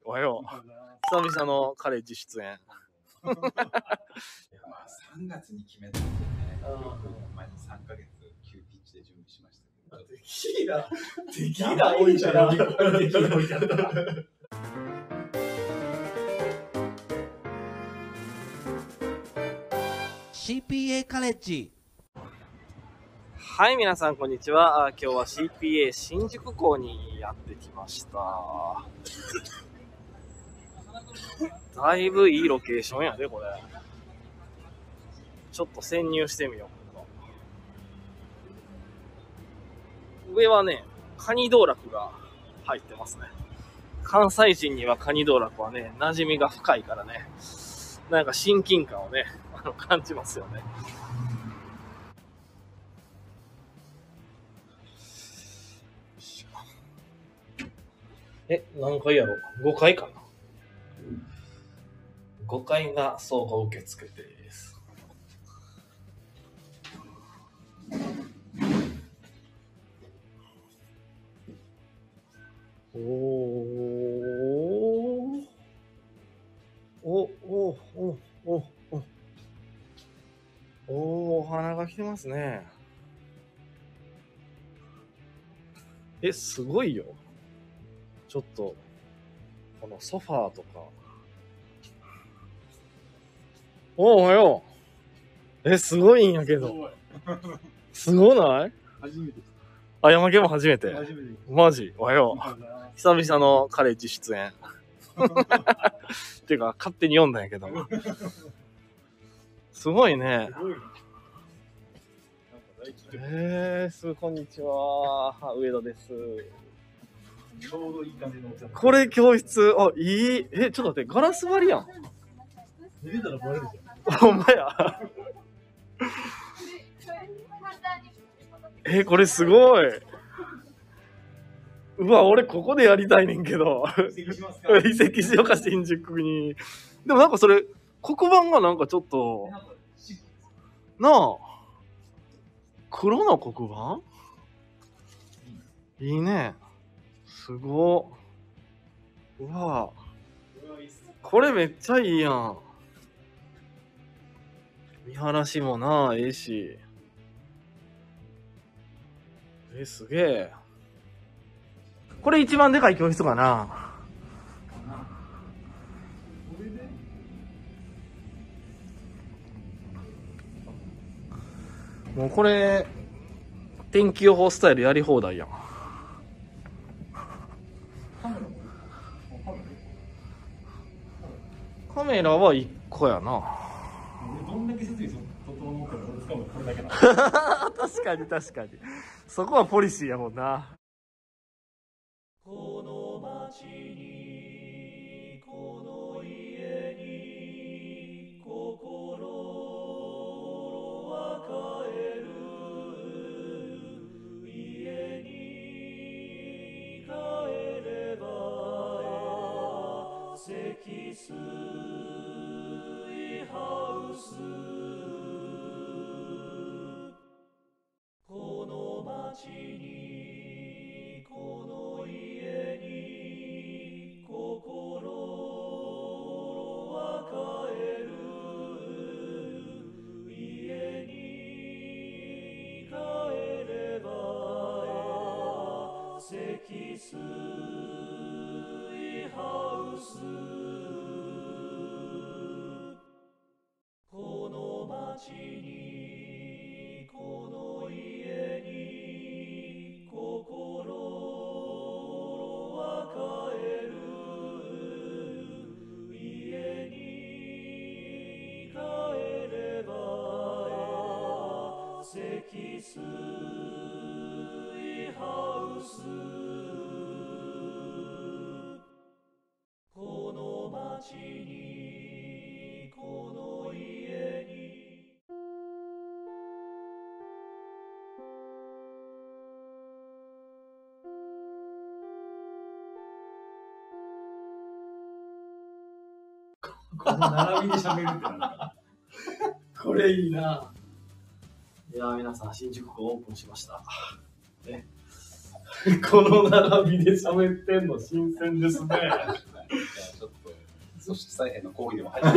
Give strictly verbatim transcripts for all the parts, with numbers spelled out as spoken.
おはよう。久々のカレッジ出演。 まあさんがつに決めたんでね、前にさんかげつ急ピッチで準備しましたけど。 テキーラ、テキーラ置いたら、テキーラ置いてあった。 シーピーエー カレッジ。 はい、皆さんこんにちは。今日は シーピーエー 新宿校にやってきました。だいぶいいロケーションやで、これ。ちょっと潜入してみよう。上はね、カニ道楽が入ってますね。関西人にはカニ道楽はね、馴染みが深いからね、なんか親近感をね、あの感じますよね。え、何階やろ ?ご 階かな ?ご 階が倉庫受付です。おー。お、お、お、お、お。おー、お花が来てますね。え、すごいよ。ちょっと、このソファーとか。おおはよう。え、すごいんやけど。すごない？ 初めて。 あ、山家も初めて。 初めて。 マジおはよう。久々のカレッジ出演。っていうか、勝手に読んだんやけど。すごいね。えー、す、こんにちは。上田です。 ちょうどいい感じのお茶。 これ教室、あ、いい。え、ちょっと待って、ガラス張りやん。 見れたらバレるじゃん。 ほんまや。え、これすごい。うわ、俺ここでやりたいねんけど。 移籍しますか？ 移籍しようか、新宿に。でもなんかそれ、黒板がなんかちょっと、なあ、黒の黒板いいね。すごっ。うわ、これめっちゃいいやん。見晴らしもな、ええし。え、すげえ。これ一番でかい教室かな。もうこれ、天気予報スタイルやり放題やん。カメラはいっこやな。 どんだけ設備整ったら俺使うのこれだけな。 確かに確かに。そこはポリシーやもんな。 この街に、この家に、心は帰る。家に帰れば、積水ハウス。この街に、この家に、心は帰る。家に帰れば、積水ハウス。この街に、この家に、心は帰る。家に帰れば、積水ハウス。この街に、この家に。 この並びで喋るってなんか。これいいな。 いやー、皆さん、新宿区オープンしました。ね、 この並びで喋ってんの新鮮ですね。 も入って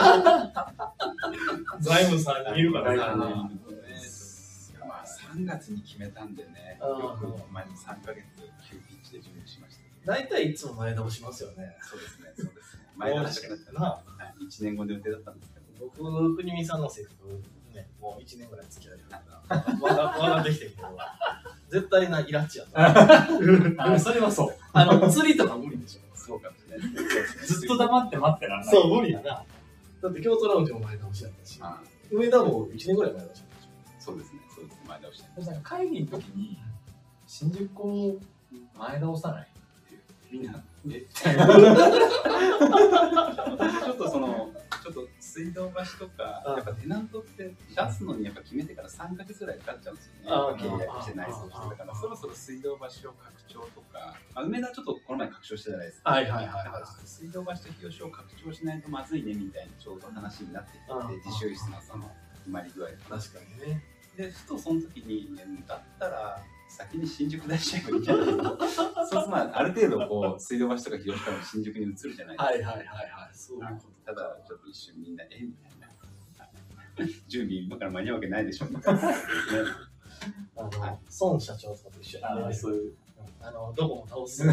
財務さんにいるからね。 まあさんがつに決めたんでね、よく前にさんかげつ急ピッチで準備しました。 大体いつも前倒しますよね。 そうですね、そうですね。前倒しだったらいちねんごの予定だったんですけど、 僕、国見さんの制服ね、もういちねんぐらい付き合いだから、わがわができてるけど、絶対なイラッチやった。 あ、それはそう。 あの、釣りとか無理でしょ。 そうかもしれない。 ずっと黙って待ってらんない。 そう、無理やな。だって京都ラウンジも前倒しやったし、梅田もいちねんぐらい前倒しやったし。 そうですね、そうですね、前倒し。 なんか会議の時に、新宿を前倒さないみんな、えちょっとその、ちょっと水道橋とか、やっぱテナントって出すのにやっぱ決めてからさんかげつぐらいかかっちゃうんですよね。契約して内装してだから、そろそろ水道橋を拡張とか、あ梅田ちょっとこの前拡張してたじゃないですか。 はいはいはい。 だから水道橋と日吉を拡張しないとまずいねみたいなちょうど話になってきて、自習室のその決まり具合。 確かにね。 で、ふとその時に、だったら、先に新宿出しちゃえばいいんじゃないかと。そうするとまあ、ある程度こう、水道橋とか広島から新宿に移るじゃないですか。 はいはいはいはい。そういうこと。 ただ、ちょっと一瞬みんな、えみたいな。準備今から間に合うわけないでしょみたいな。 あの、孫社長とかと一緒に、そういう、あの、どこも倒す。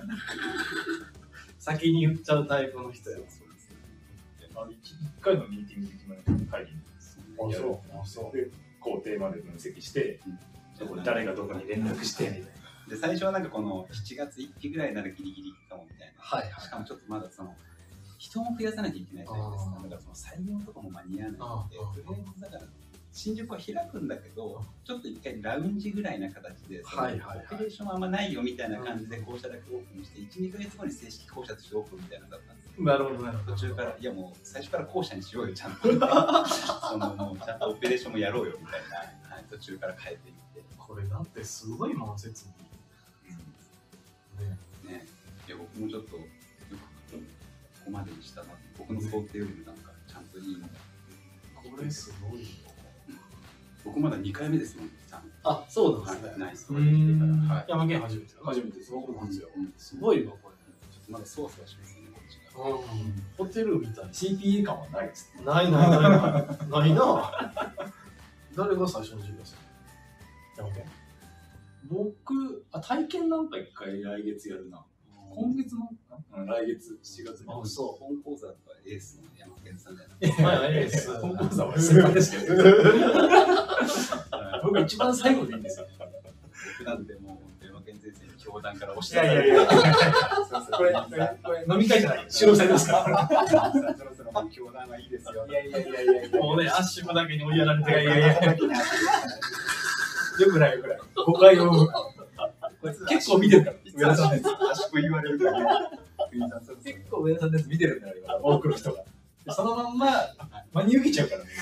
先に言っちゃうタイプの人や。そうですね。 いっかいのミーティングで決まる会議やる。で、工程まで分析して、誰がどこに連絡してみたいな。 で、最初はなんかこのしちがつついたちぐらいならギリギリかもみたいな。 はいはい。 しかもちょっとまだその、人も増やさなきゃいけないじゃないですか。だからその採用とかも間に合わないので、とりあえずだから、新宿は開くんだけど、ちょっと一回ラウンジぐらいな形で、オペレーションはあんまないよみたいな感じで校舎だけオープンして、いち、にかげつごに正式校舎としてオープンみたいなのだったんですよ。 なるほどなるほど。 途中から、いやもう最初から校舎にしようよ、ちゃんと。そのもうちゃんとオペレーションもやろうよみたいな、はい、途中から変えていって。 これだってすごいもん、設備。 ね。ね。いや、僕もちょっと、よくここまでにしたな。僕の想定よりもなんか、ちゃんといいのが。 これすごいよ。 僕まだにかいめですもん、 あ、そうなんですね。 ナイス。うん。 はい。山県初めて。 初めてです。 僕も初よ。すごいわ、これ。 まだそわそわしますね、こっちが。 ホテルみたい。 シーピーエー 感はないですね。 ないないないない。ないな。誰が最初に授業するの？山県？ 僕、あ、体験なんか一回来月やるな。今月の、うん、来月しちがつに。 あ、そう。本講座とかエースの山県さんだよ。 はい、エース。 本講座は先輩ですけど。僕一番最後でいいんですよ。 僕なんてもう山県先生に教団から押して。 いやいやいや。これ、これ飲み会じゃない。収録されますから。 そろそろもう教団はいいですよ。 いやいやいやいや。 もうね、足場だけに追いやられてる。 いやいやいや。よくないよくない。誤解を。結構見てるから。 上田さんです。足場言われるから。 結構上田さんです見てるんだよ、今。多くの人が。そのまんま真に受けちゃうからね。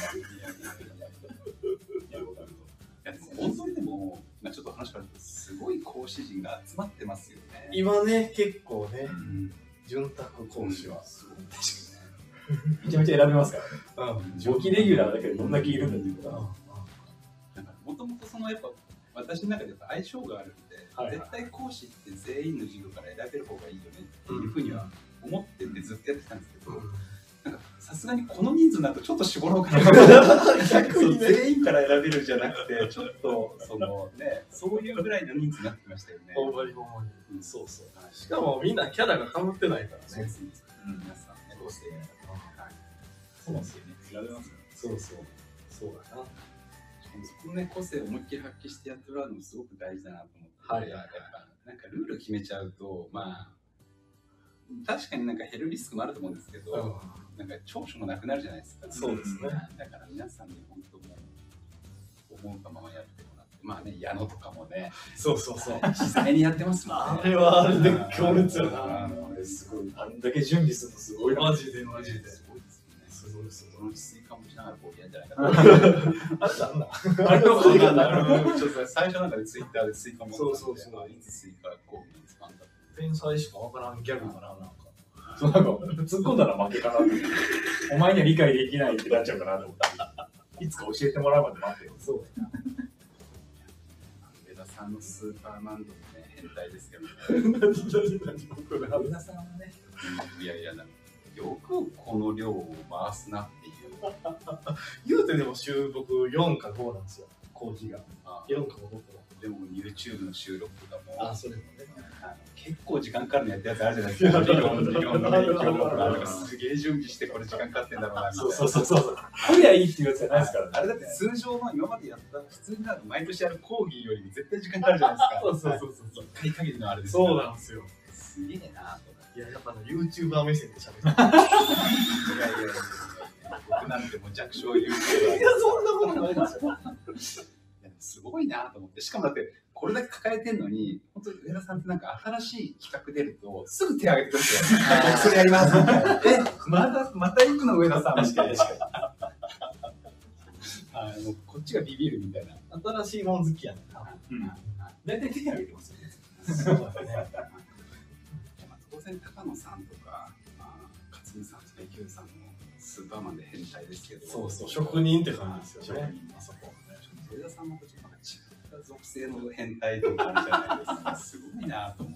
本当にでも、まあ、ちょっと話変わるとすごい講師陣が集まってますよね。 今ね、結構ね、潤沢講師はすごい。 めちゃめちゃ選べますからね。上記レギュラーだけでどんだけいるんだっていうことは。 もともとそのやっぱ私の中でやっぱ相性があるんで、はいはい、絶対講師って全員の授業から選べる方がいいよねっていうふうには思っててずっとやってたんですけど、なんかさすがにこの人数になるとちょっと絞ろうかな逆に、ね、全員から選べるじゃなくてちょっとそのねそういうぐらいの人数になってきましたよね。 ほんまにほんまに、うん、そうそう、はい、しかもみんなキャラが被ってないからね。 そうですね、うん、皆さんねどうして、はい、 そうですよね、選べますよね。 そうそうそうだな。 そこのね個性を思いっきり発揮してやってもらうのもすごく大事だなと思って、 はい、 やっぱなんかルール決めちゃうとまあ確かになんか減るリスクもあると思うんですけど、うん、なんか長所もなくなるじゃないですか。 そうですね。 だから皆さんに本当もう思うがままやってもらって、まあね矢野とかもね、 そうそうそう実際にやってますもんね。 あれはあれで強烈よな。 あれすごい。あんだけ準備するのすごい。 マジでマジで。 すごいですよね。 すごいすごい。スイカもしながらこうやるんじゃないかな。 あれなんだ。 あれはなんだ。ちょっと最初なんかでツイッターでスイカも。 そうそうそう。 いつスイカこうに使うんだ。 天才しかわからんギャグかななんか。 そうなんか突っ込んだら負けかなって。お前には理解できないってなっちゃうかなと思った。いつか教えてもらうまで待ってよ。 そう。 上田さんのスーパーマンドもね変態ですけどね。 上田さんはね。 いやいやだ。 よくこの量を回すなっていう。 言うてでも週僕よんかごなんですよ、講義が。よんかごとか。 でも YouTube の収録とかも、 あ、それもね。 結構時間かかるのやったやつあるじゃないですか。理論、理論の勉強とか、すげえ準備してこれ時間かかってんだろうなみたいな。 そうそうそうそう。こりゃいいっていうやつじゃないですからね。 あれだって通常の今までやった普通になる毎年やる講義より絶対時間かかるじゃないですか。 そうそうそうそう。 一回限りのあれですそうなんですよ。 すげえなとか。 いや、やっぱね、YouTuber 目線で喋る。 いやいやいやいや、僕なんてもう弱小 YouTuber。いや、 そんなことないですよ。 すごいなと思って、しかもだってこれだけ抱えてるのに、本当に上田さんってなんか新しい企画出るとすぐ手を挙げてくるんですよ。僕それやりますみたいな。え、またまた行くの上田さんみたいな。あのこっちがビビるみたいな。 新しいもん好きやねんな。 大体手を挙げてますよね。 そうだね。 当然高野さんとか、勝美さんとか池上さんもスーパーマンで変態ですけど。 そうそう、職人って感じですよね。 あそこ。上田さんもちょっとなんか違った属性の変態とかあるじゃないですか。すごいなと思って。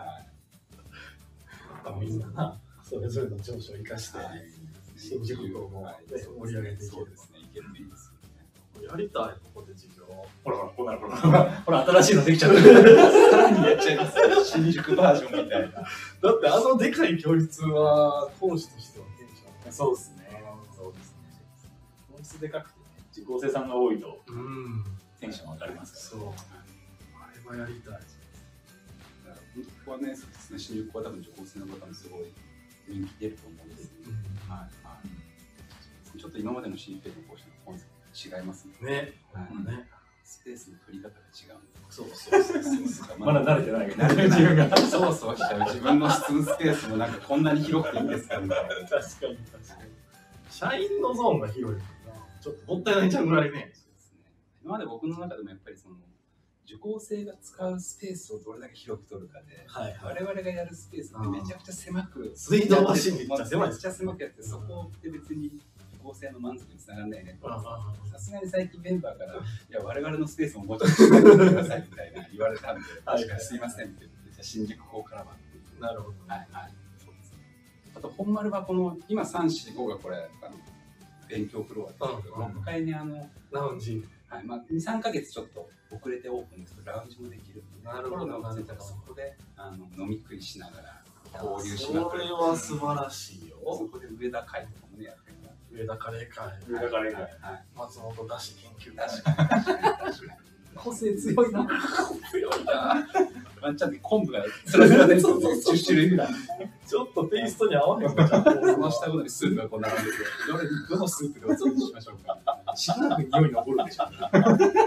はい。みんなな、それぞれの長所を生かして、新宿港も盛り上げていける。そうですね、いけるといいですよね。やりたい、ここで授業。 ほらほら、ほらほら、ほら、新しいのできちゃう。 さらにやっちゃいます。新宿バージョンみたいな。だってあのでかい教室は講師としてはテンション。 そうですね。そうですね。教室でかくてね、受講生さんが多いと、テンション上がりますから。そう。 あれはやりたい。 ここはね、そうですね、新宿は多分受講生の方もすごい人気出ると思うんですけど、はいはい。ちょっと今までの シーピーエー の講師のコンセプト違いますね。 ね。ね。 スペースの取り方が違うんで。 そうそうそうそう。 まだ慣れてないけど、 慣れてない自分がそわそわしちゃう。自分の質問スペースもなんかこんなに広くていいんですかみたいな。 確かに確かに。社員のゾーンが広いからな。ちょっともったいないんちゃうぐらいね。 そうですね。今まで僕の中でもやっぱりその受講生が使うスペースをどれだけ広く取るかで、はいはい、我々がやるスペースってめちゃくちゃ狭く、 水道マシンめっちゃ狭い。 めっちゃ狭くやって、そこって別に受講生の満足につながらないねと。さすがに最近メンバーから、いや、我々のスペースももうちょっと広げてくださいみたいな言われたんで、確かにすいませんって言って、じゃあ新宿校からはっていう。 なるほど。 はいはい。そうですね。あと、本丸はこの、今さん、よん、ごがこれ、あの勉強フロアですけど、ろっかいにあの、 ラウンジ。 はい、まあ、に、さんかげつちょっと遅れてオープンですけど、ラウンジもできるので、 なるほど、 コロナが落ちたらそこであの飲み食いしながら交流しながら。 それは素晴らしいよ。 そこで上田会とかもね、やってるから。 上田カレー会。 上田カレー会。 はい。 松本だし研究会。 確かに。確かに。個性強いな。強いな。ワンちゃんって昆布がそれぞれじゅっしゅるいぐらい。 ちょっとテイストに合わないですか。 その下ごとにスープがこう並んでて、どれどのスープでお作りしましょうか。 しばらく匂い残るでしょ。 楽しい。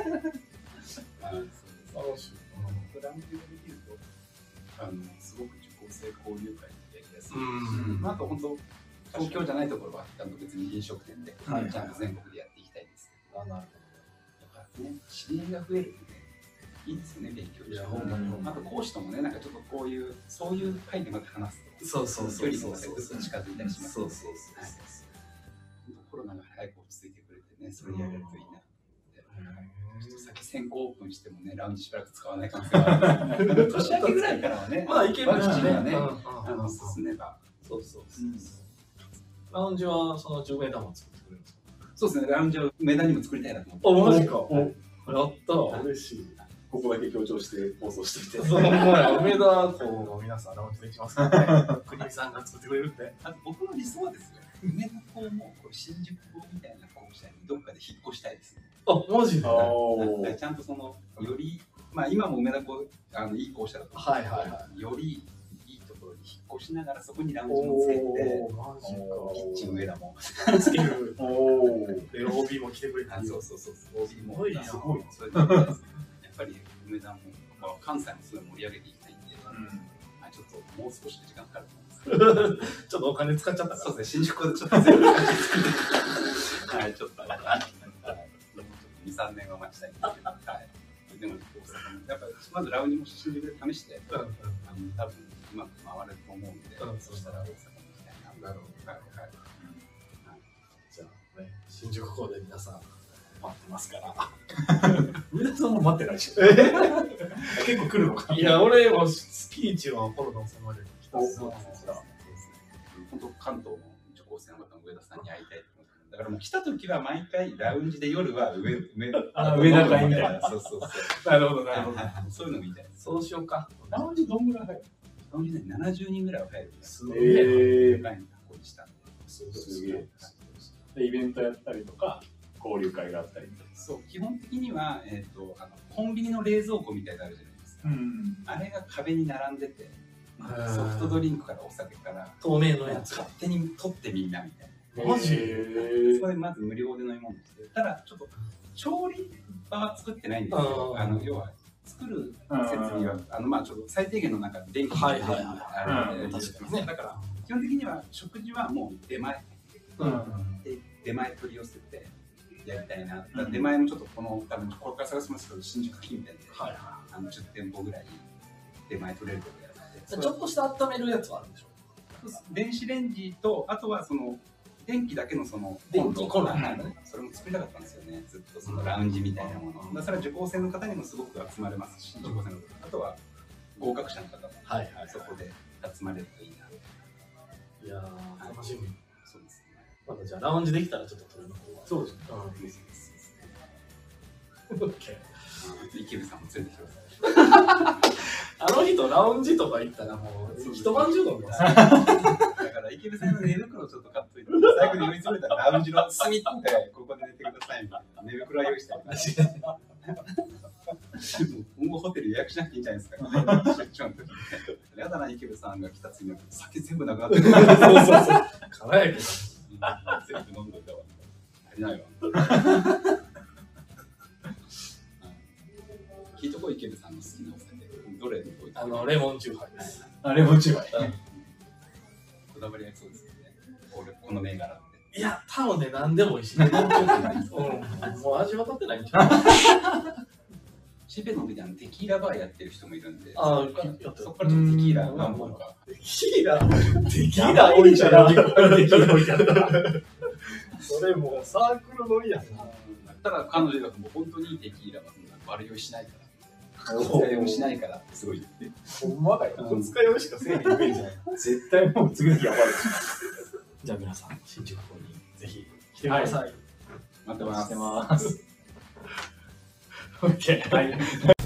ラウンジができると、あのすごく受講生交流会にやりやすい。あと本当東京じゃないところはあの別に飲食店でちゃんと全国でやっていきたいんですけど。あ、なるほど。だからね、知り合いが増えるとね、いいですよね、勉強して。あと講師ともね、なんかちょっとこういうそういう会でまた話すと、 そうそうそう、 距離もぐっと近づいたりします。 そうそうそう。 コロナが早く落ち着いてくれてね、それやれるといいな。ちょっと先先行オープンしてもね、ラウンジしばらく使わない可能性がある。年明けぐらいからはね、 まあいけるワクチンがね、 あの進めば。 そうそうそう。ラウンジはそのじゅうメーターも作ってくれるんですか？ そうですね、ラウンジを梅田にも作りたいなと思って。 あ、マジか。やった、嬉しい。 ここだけ強調して放送していて。 そう、梅田港の皆さんラウンジできますからね。国見さんが作ってくれるって。 あと僕の理想はですね、梅田港もこれ新宿港みたいな校舎にどっかで引っ越したいですね。 あ、マジで。ちゃんとそのより、まあ今も梅田港あのいい校舎だと思うんですけど、はいはいはい、よりいいところに引っ越しながらそこにラウンジもつけて、キッチン上田もつける。で オービー も来てくれて、 そうそうそう、オービー もすごい。 それでやっぱり梅田も、まあ、関西もすごい盛り上げていきたいんで、うん、まあちょっともう少し時間かかると思うんですけど、 ちょっとお金使っちゃったから。 そうですね、新宿でちょっと全部使っちゃって、はい、ちょっと。に、さんねんは待ちたいんですけど、はい。でも、やっぱまずラウンジも新宿で試して、うん、あの多分うまく回れると思うんで、うん、そしたら大阪に行きたいな。なるほど。はいはい。 じゃあね、新宿港で皆さん待ってますから。 皆さんも待ってないでしょ。結構来るのか。 いや、俺も月一はコロナ収まれる。 そうですね。本当関東の女高生の方の上田さんに会いたいと思って、だからもう来た時は毎回ラウンジで夜は上上あ上田会みたいな。 そうそうそう。 なるほどなるほど。 そういうのみたいな。 そうしようか。 ラウンジどんぐらい入る？ ラウンジでななじゅうにんぐらいは入る。 すごい。 えでかいのこにしたんで。 すげえ。でイベントやったりとか交流会があったりとか。 そう基本的にはえっとあのコンビニの冷蔵庫みたいなのあるじゃないですか。 うん。 あれが壁に並んでて、ソフトドリンクからお酒から透明のやつ。 勝手に取ってみんなみたいな。 マジ？ それまず無料で飲み物して、ただちょっと調理場は作ってないんですよ。あの要は作る設備はあのまあちょっと最低限の中で電気はいはいはいあるんで、 確かにね。 だから基本的には食事はもう出前、 うん。 で出前取り寄せてやりたいな。出前もちょっとこの多分これから探しますけど新宿近辺で、はい、あのじゅってんぽぐらい出前取れるとこやってて、 ちょっとした温めるやつはあるんでしょ。 電子レンジとあとはその電気だけのその電気コンロ、 それも作りたかったんですよね。ずっとそのラウンジみたいなもの。だから受講生の方にもすごく集まれますし、受講生の方、あとは合格者の方もそこで集まれるといいな。 いやー楽しみ。 そうですね。 まだじゃあラウンジできたらちょっと取りの方は。 そうですね。 オッケー。 池部さんも連れてきてください。 あの人ラウンジとか行ったらもう一晩中飲みます。 だから池部さんの寝袋ちょっと買っといて、最後に酔い詰めたらラウンジの隅っこでここで寝てくださいみたいな。寝袋は用意してあります。もうホテル予約しなくていいんじゃないですか。出張の時に。やだな池部さんが来た次の酒全部なくなってる。そうそうそう。 輝いてる。 全部飲んどいたわ。足りないわ。聞いとこう池部さんの好きなお酒。どれであのレモンチューハイです。 あレモンチューハイ。 こだわりがそうですよね。俺この銘柄って。 いや多分ね何でも美味しい。レモンチューハイ。うん。もう味分かってないんちゃう。 シェペの上であのテキーラバーやってる人もいるんで。 ああ、 そこからちょっとテキーラ何本か。 テキーラテキーラ置いちゃう。テキーラ置いちゃった。それもうサークル乗りやん。 ただ彼女がもう本当にいいテキーラは悪酔いしないから。二日酔いもしないからってすごい言って。 ほんまだよ。二日酔いしかせえへんイメージない。絶対もう次の日やばい。 じゃあ皆さん新宿の方にぜひ来てください。 待ってます。 待ってます。オッケー。はい。